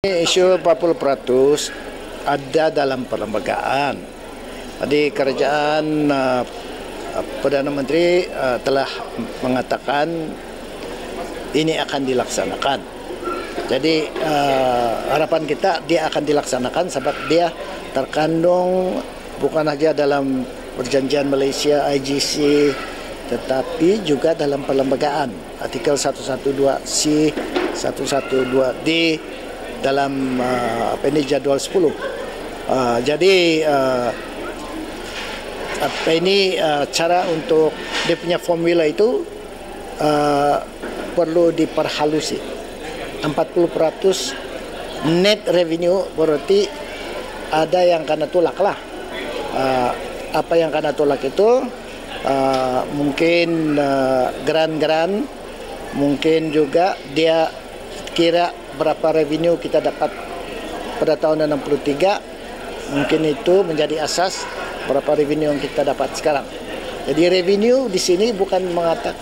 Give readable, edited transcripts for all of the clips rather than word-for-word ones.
Isu 40% ada dalam perlembagaan. Jadi kerajaan Perdana Menteri telah mengatakan ini akan dilaksanakan. Jadi harapan kita dia akan dilaksanakan sebab dia terkandung bukan saja dalam perjanjian Malaysia IGC tetapi juga dalam perlembagaan artikel 112C, 112D dalam jadual 10. Jadi cara untuk dia punya formula itu perlu diperhalusi. 40% net revenue berarti ada yang kena tolak lah. Apa yang kena tolak itu mungkin geran-geran, mungkin juga dia kira berapa revenue kita dapat pada tahun 63, mungkin itu menjadi asas berapa revenue yang kita dapat sekarang. Jadi revenue di sini bukan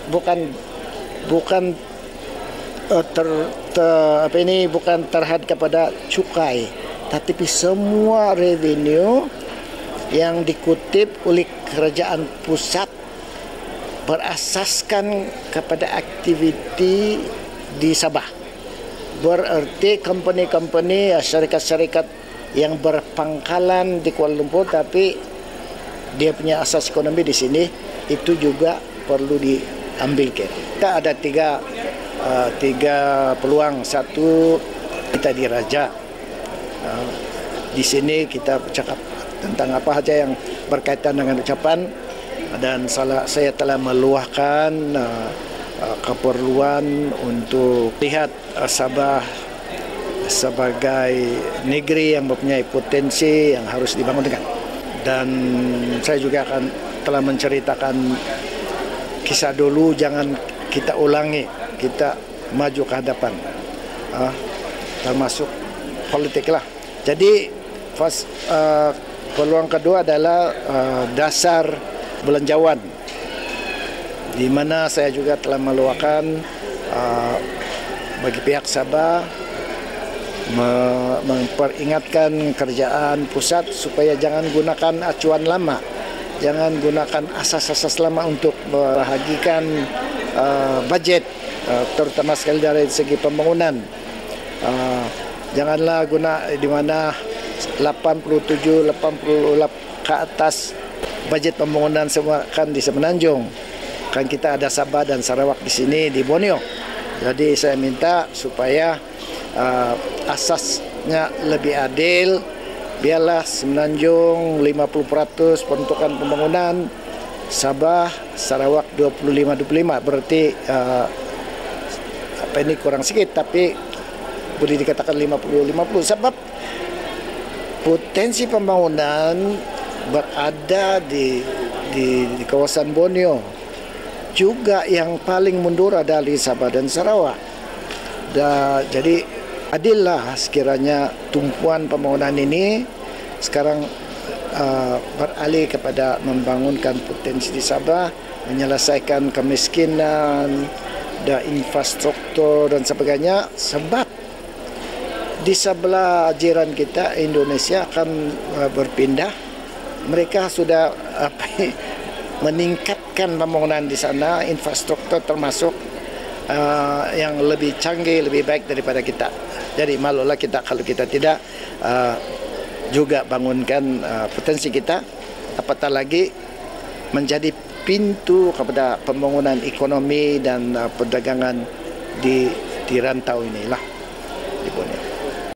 bukan terhad kepada cukai, tetapi semua revenue yang dikutip oleh kerajaan pusat berasaskan kepada aktiviti di Sabah. Berarti company-company, syarikat-syarikat yang berpangkalan di Kuala Lumpur tapi dia punya asas ekonomi di sini itu juga perlu diambil ke. Kita ada tiga peluang. Satu, kita diraja. Di sini kita bercakap tentang apa saja yang berkaitan dengan ucapan dan saya telah meluahkan keperluan untuk lihat Sabah sebagai negeri yang mempunyai potensi yang harus dibangunkan. Dan saya juga telah menceritakan kisah dulu, jangan kita ulangi, kita maju ke hadapan, termasuk politik lah. Jadi peluang kedua adalah dasar belanjawan, di mana saya juga telah meluahkan bagi pihak Sabah memperingatkan kerajaan pusat supaya jangan gunakan acuan lama, jangan gunakan asas-asas lama untuk membahagikan budget, terutama sekali dari segi pembangunan. Janganlah guna di mana 87, 80 ke atas budget pembangunan semua kan di Semenanjung. Kan kita ada Sabah dan Sarawak di sini di Borneo. Jadi saya minta supaya asasnya lebih adil. Biarlah Semenanjung 50% peruntukan pembangunan, Sabah, Sarawak 25-25. Berarti ini kurang sedikit tapi boleh dikatakan 50-50 sebab potensi pembangunan berada di kawasan Borneo. Juga yang paling mundur adalah di Sabah dan Sarawak. Jadi adillah sekiranya tumpuan pembangunan ini sekarang beralih kepada membangunkan potensi di Sabah, menyelesaikan kemiskinan dan infrastruktur dan sebagainya. Sebab di sebelah jiran kita Indonesia akan berpindah, mereka sudah meningkatkan pembangunan di sana, infrastruktur termasuk yang lebih canggih, lebih baik daripada kita. Jadi malulah kita kalau kita tidak juga bangunkan potensi kita, apatah lagi menjadi pintu kepada pembangunan ekonomi dan perdagangan di rantau inilah.